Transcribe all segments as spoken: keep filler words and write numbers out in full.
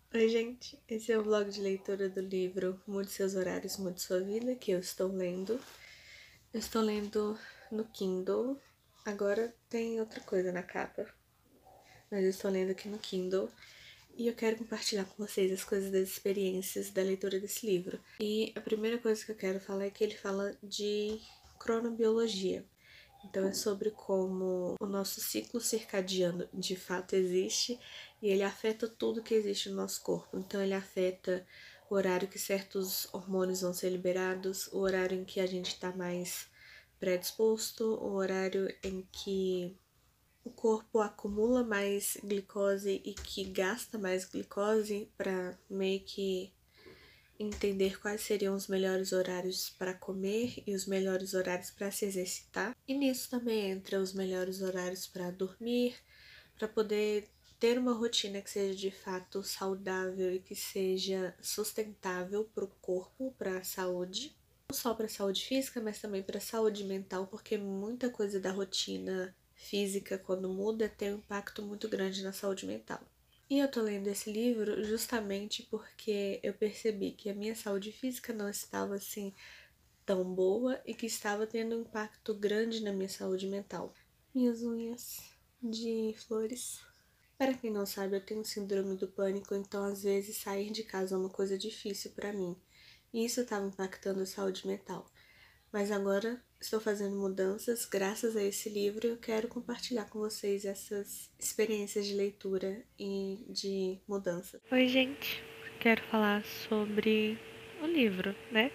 Oi, gente. Esse é o vlog de leitura do livro Mude Seus Horários, Mude Sua Vida, que eu estou lendo. Eu estou lendo no Kindle. Agora tem outra coisa na capa, mas eu estou lendo aqui no Kindle. E eu quero compartilhar com vocês as coisas das experiências da leitura desse livro. E a primeira coisa que eu quero falar é que ele fala de cronobiologia. Então é sobre como o nosso ciclo circadiano de fato existe e ele afeta tudo que existe no nosso corpo. Então ele afeta o horário que certos hormônios vão ser liberados, o horário em que a gente está mais predisposto, o horário em que o corpo acumula mais glicose e que gasta mais glicose para meio que entender quais seriam os melhores horários para comer e os melhores horários para se exercitar. E nisso também entra os melhores horários para dormir, para poder ter uma rotina que seja de fato saudável e que seja sustentável para o corpo, para a saúde. Não só para a saúde física, mas também para a saúde mental, porque muita coisa da rotina física, quando muda, tem um impacto muito grande na saúde mental. E eu tô lendo esse livro justamente porque eu percebi que a minha saúde física não estava assim tão boa e que estava tendo um impacto grande na minha saúde mental. Minhas unhas de flores. Para quem não sabe, eu tenho síndrome do pânico, então às vezes sair de casa é uma coisa difícil para mim. E isso estava impactando a saúde mental. Mas agora estou fazendo mudanças graças a esse livro e eu quero compartilhar com vocês essas experiências de leitura e de mudança. Oi, gente. Quero falar sobre o livro, né?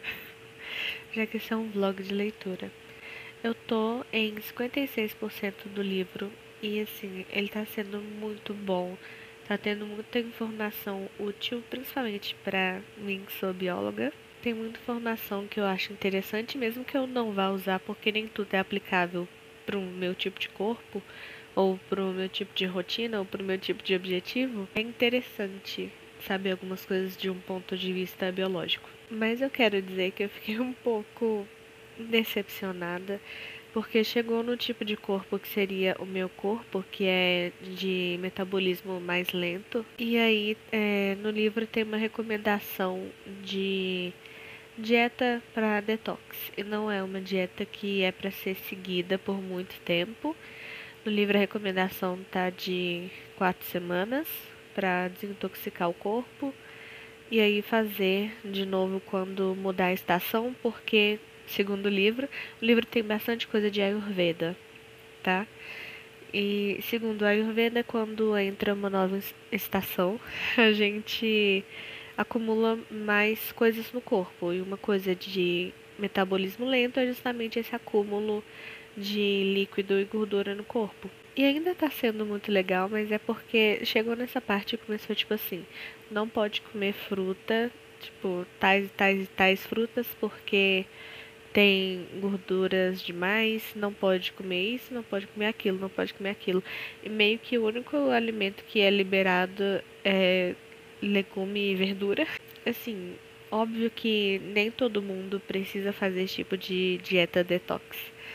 Já que esse é um vlog de leitura. Eu tô em cinquenta e seis por cento do livro e assim, ele tá sendo muito bom. Tá tendo muita informação útil, principalmente para mim que sou bióloga. Tem muita informação que eu acho interessante, mesmo que eu não vá usar, porque nem tudo é aplicável para o meu tipo de corpo, ou para o meu tipo de rotina, ou para o meu tipo de objetivo. É interessante saber algumas coisas de um ponto de vista biológico. Mas eu quero dizer que eu fiquei um pouco decepcionada, porque chegou no tipo de corpo que seria o meu corpo, que é de metabolismo mais lento. E aí, é, no livro tem uma recomendação de dieta para detox. E não é uma dieta que é para ser seguida por muito tempo. No livro a recomendação tá de quatro semanas para desintoxicar o corpo. E aí fazer de novo quando mudar a estação, porque, segundo o livro, o livro tem bastante coisa de Ayurveda, tá? E segundo a Ayurveda, quando entra uma nova estação, a gente acumula mais coisas no corpo. E uma coisa de metabolismo lento é justamente esse acúmulo de líquido e gordura no corpo. E ainda tá sendo muito legal, mas é porque chegou nessa parte e começou tipo assim, não pode comer fruta, tipo, tais, tais, tais frutas porque tem gorduras demais, não pode comer isso, não pode comer aquilo, não pode comer aquilo. E meio que o único alimento que é liberado é legume e verdura. Assim, óbvio que nem todo mundo precisa fazer esse tipo de dieta detox,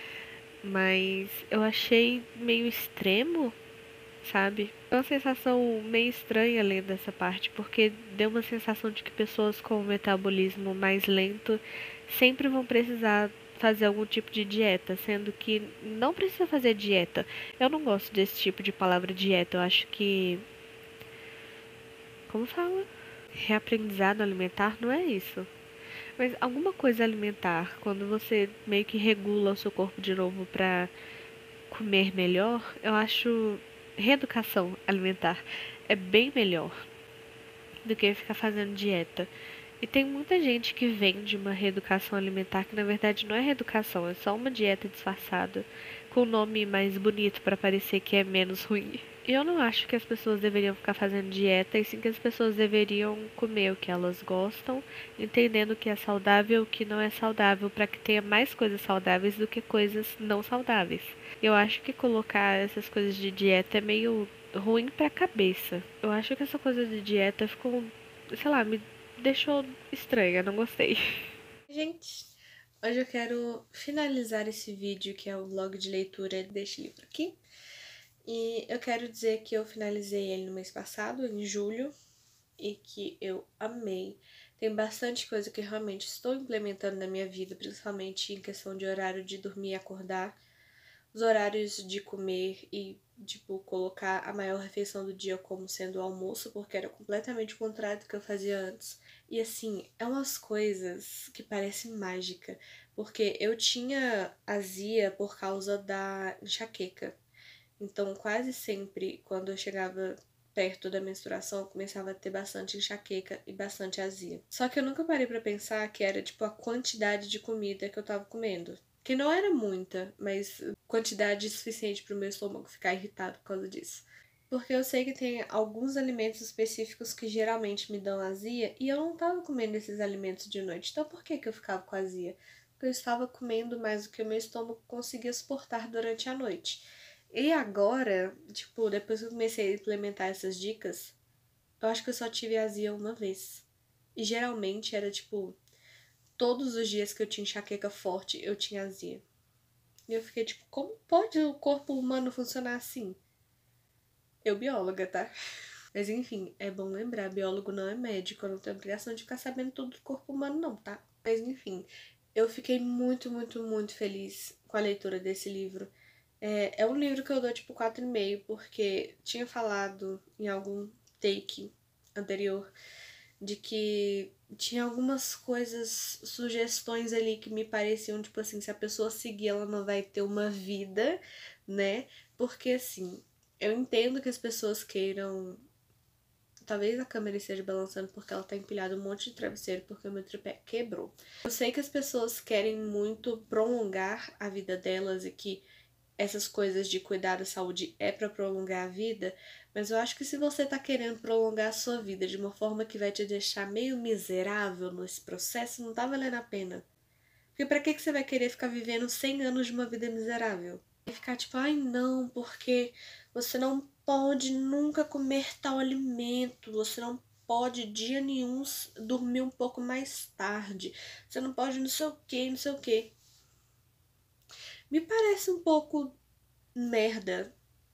mas eu achei meio extremo, sabe? É uma sensação meio estranha lendo essa parte, porque deu uma sensação de que pessoas com metabolismo mais lento sempre vão precisar fazer algum tipo de dieta, sendo que não precisa fazer dieta. Eu não gosto desse tipo de palavra dieta, eu acho que, como fala? Reaprendizado alimentar não é isso. Mas alguma coisa alimentar, quando você meio que regula o seu corpo de novo pra comer melhor, eu acho reeducação alimentar é bem melhor do que ficar fazendo dieta. E tem muita gente que vende uma reeducação alimentar que na verdade não é reeducação, é só uma dieta disfarçada com um nome mais bonito para parecer que é menos ruim. E eu não acho que as pessoas deveriam ficar fazendo dieta, e sim que as pessoas deveriam comer o que elas gostam, entendendo o que é saudável e o que não é saudável, para que tenha mais coisas saudáveis do que coisas não saudáveis. Eu acho que colocar essas coisas de dieta é meio ruim pra cabeça. Eu acho que essa coisa de dieta ficou, sei lá, me deixou estranha, não gostei. Gente, hoje eu quero finalizar esse vídeo que é o vlog de leitura deste livro aqui. E eu quero dizer que eu finalizei ele no mês passado, em julho, e que eu amei. Tem bastante coisa que eu realmente estou implementando na minha vida, principalmente em questão de horário de dormir e acordar, os horários de comer e, tipo, colocar a maior refeição do dia como sendo o almoço, porque era completamente o contrário do que eu fazia antes. E assim, é umas coisas que parecem mágica, porque eu tinha azia por causa da enxaqueca. Então, quase sempre, quando eu chegava perto da menstruação, eu começava a ter bastante enxaqueca e bastante azia. Só que eu nunca parei pra pensar que era, tipo, a quantidade de comida que eu tava comendo. Que não era muita, mas quantidade suficiente pro meu estômago ficar irritado por causa disso. Porque eu sei que tem alguns alimentos específicos que geralmente me dão azia e eu não tava comendo esses alimentos de noite. Então por que que eu ficava com azia? Porque eu estava comendo mais do que o meu estômago conseguia suportar durante a noite. E agora, tipo, depois que eu comecei a implementar essas dicas, eu acho que eu só tive azia uma vez. E geralmente era tipo, todos os dias que eu tinha enxaqueca forte, eu tinha azia. E eu fiquei tipo, como pode o corpo humano funcionar assim? Eu bióloga, tá? Mas enfim, é bom lembrar, biólogo não é médico, eu não tenho obrigação de ficar sabendo tudo do corpo humano não, tá? Mas enfim, eu fiquei muito, muito, muito feliz com a leitura desse livro. É, é um livro que eu dou tipo quatro e meio, porque tinha falado em algum take anterior de que tinha algumas coisas, sugestões ali que me pareciam, tipo assim, se a pessoa seguir, ela não vai ter uma vida, né? Porque assim, eu entendo que as pessoas queiram. Talvez a câmera esteja balançando porque ela tá empilhada um monte de travesseiro porque o meu tripé quebrou. Eu sei que as pessoas querem muito prolongar a vida delas e que essas coisas de cuidar da saúde é para prolongar a vida, mas eu acho que se você tá querendo prolongar a sua vida de uma forma que vai te deixar meio miserável nesse processo, não tá valendo a pena. Porque pra que que você vai querer ficar vivendo cem anos de uma vida miserável? E ficar tipo, ai não, porque você não pode nunca comer tal alimento, você não pode dia nenhum dormir um pouco mais tarde, você não pode não sei o que, não sei o que. Me parece um pouco merda.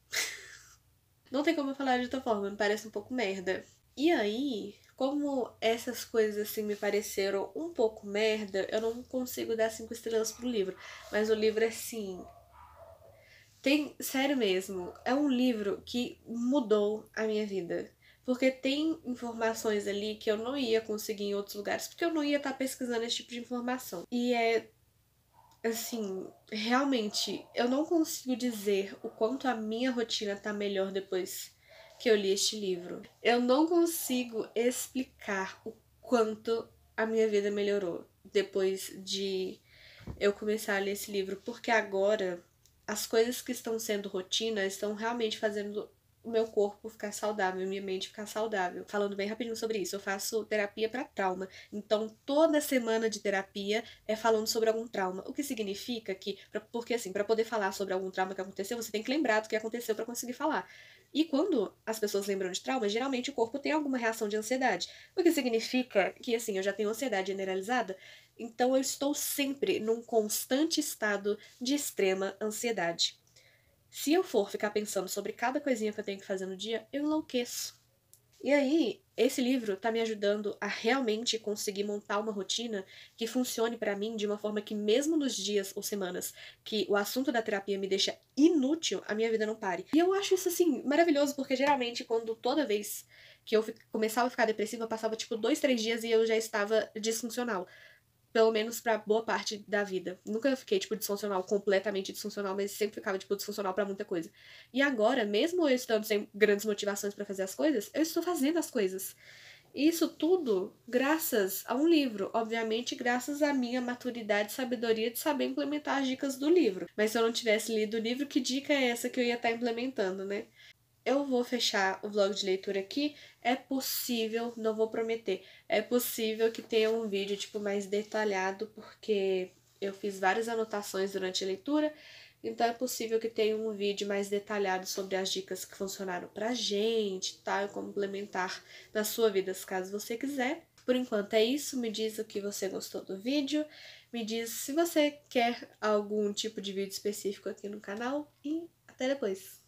Não tem como eu falar de outra forma, me parece um pouco merda. E aí, como essas coisas assim me pareceram um pouco merda, eu não consigo dar cinco estrelas pro livro. Mas o livro é assim. Tem. Sério mesmo, é um livro que mudou a minha vida. Porque tem informações ali que eu não ia conseguir em outros lugares, porque eu não ia estar pesquisando esse tipo de informação. E é assim, realmente, eu não consigo dizer o quanto a minha rotina tá melhor depois que eu li este livro. Eu não consigo explicar o quanto a minha vida melhorou depois de eu começar a ler esse livro, porque agora as coisas que estão sendo rotina estão realmente fazendo o meu corpo ficar saudável, minha mente ficar saudável. Falando bem rapidinho sobre isso, eu faço terapia para trauma. Então, toda semana de terapia é falando sobre algum trauma. O que significa que, pra, porque assim, para poder falar sobre algum trauma que aconteceu, você tem que lembrar do que aconteceu para conseguir falar. E quando as pessoas lembram de trauma, geralmente o corpo tem alguma reação de ansiedade. O que significa que, assim, eu já tenho ansiedade generalizada, então eu estou sempre num constante estado de extrema ansiedade. Se eu for ficar pensando sobre cada coisinha que eu tenho que fazer no dia, eu enlouqueço. E aí, esse livro tá me ajudando a realmente conseguir montar uma rotina que funcione pra mim de uma forma que mesmo nos dias ou semanas que o assunto da terapia me deixa inútil, a minha vida não pare. E eu acho isso assim maravilhoso, porque geralmente quando toda vez que eu começava a ficar depressiva, eu passava tipo dois, três dias e eu já estava disfuncional. Pelo menos pra boa parte da vida. Nunca fiquei, tipo, disfuncional, completamente disfuncional, mas sempre ficava, tipo, disfuncional pra muita coisa. E agora, mesmo eu estando sem grandes motivações pra fazer as coisas, eu estou fazendo as coisas. E isso tudo graças a um livro. Obviamente, graças à minha maturidade e sabedoria de saber implementar as dicas do livro. Mas se eu não tivesse lido o livro, que dica é essa que eu ia estar implementando, né? Eu vou fechar o vlog de leitura aqui. É possível, não vou prometer, é possível que tenha um vídeo tipo mais detalhado, porque eu fiz várias anotações durante a leitura, então é possível que tenha um vídeo mais detalhado sobre as dicas que funcionaram pra gente, tá? E como implementar na sua vida, caso você quiser. Por enquanto é isso, me diz o que você gostou do vídeo, me diz se você quer algum tipo de vídeo específico aqui no canal e até depois!